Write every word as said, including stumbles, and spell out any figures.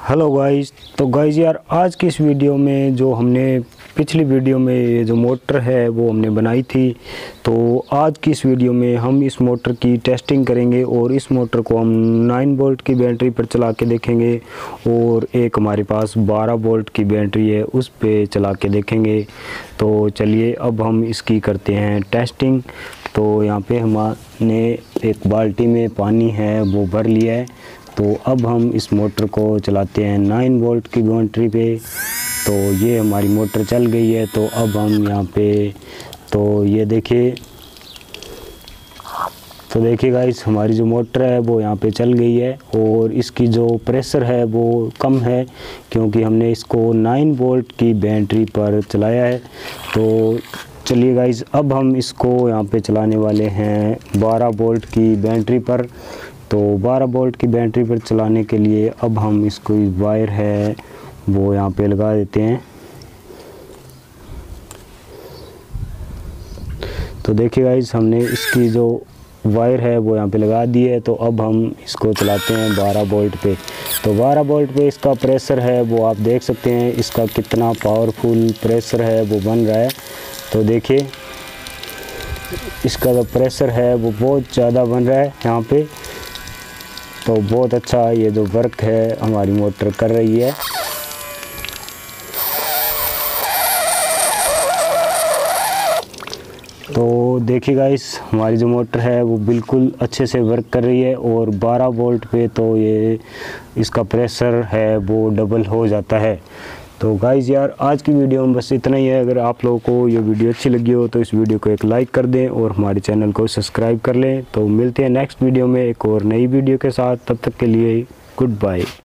Hello guys. तो guys यार आज की इस वीडियो में जो हमने पिछली वीडियो में ये जो मोटर है वो हमने बनाई थी, तो आज की इस वीडियो में हम इस मोटर की टेस्टिंग करेंगे और इस मोटर को हम नाइन वोल्ट की बैटरी पर चला के देखेंगे और एक हमारे पास बारह वोल्ट की बैटरी है उस पे चला के देखेंगे। तो चलिए अब हम इसकी करते हैं टेस्टिंग। तो यहाँ पे हमने एक बाल्टी में पानी है वो भर लिया है। तो अब हम इस मोटर को चलाते हैं नाइन वोल्ट की बैटरी पे। तो ये हमारी मोटर चल गई है। तो अब हम यहाँ पे तो ये देखिए तो देखिए गाइस हमारी जो मोटर है वो यहाँ पे चल गई है और इसकी जो प्रेशर है वो कम है क्योंकि हमने इसको नाइन वोल्ट की बैटरी पर चलाया है। तो चलिए गाइस अब हम इसको यहाँ पे चलाने वाले हैं बारह वोल्ट की बैटरी पर। तो बारह वोल्ट की बैटरी पर चलाने के लिए अब हम इसको वायर है वो यहाँ पे लगा देते हैं। तो देखिए गाइस हमने इसकी जो वायर है वो यहाँ पे लगा दी है। तो अब हम इसको चलाते हैं बारह वोल्ट पे। तो बारह वोल्ट पे इसका प्रेशर है वो आप देख सकते हैं, इसका कितना पावरफुल प्रेशर है वो बन रहा है। तो देखिए इसका जो प्रेशर है वो बहुत ज़्यादा बन रहा है यहाँ पे। तो बहुत अच्छा ये जो वर्क है हमारी मोटर कर रही है। तो देखिए गाइस हमारी जो मोटर है वो बिल्कुल अच्छे से वर्क कर रही है और बारह वोल्ट पे तो ये इसका प्रेशर है वो डबल हो जाता है। तो गाइस यार आज की वीडियो में बस इतना ही है। अगर आप लोगों को ये वीडियो अच्छी लगी हो तो इस वीडियो को एक लाइक कर दें और हमारे चैनल को सब्सक्राइब कर लें। तो मिलते हैं नेक्स्ट वीडियो में एक और नई वीडियो के साथ। तब तक के लिए गुड बाय।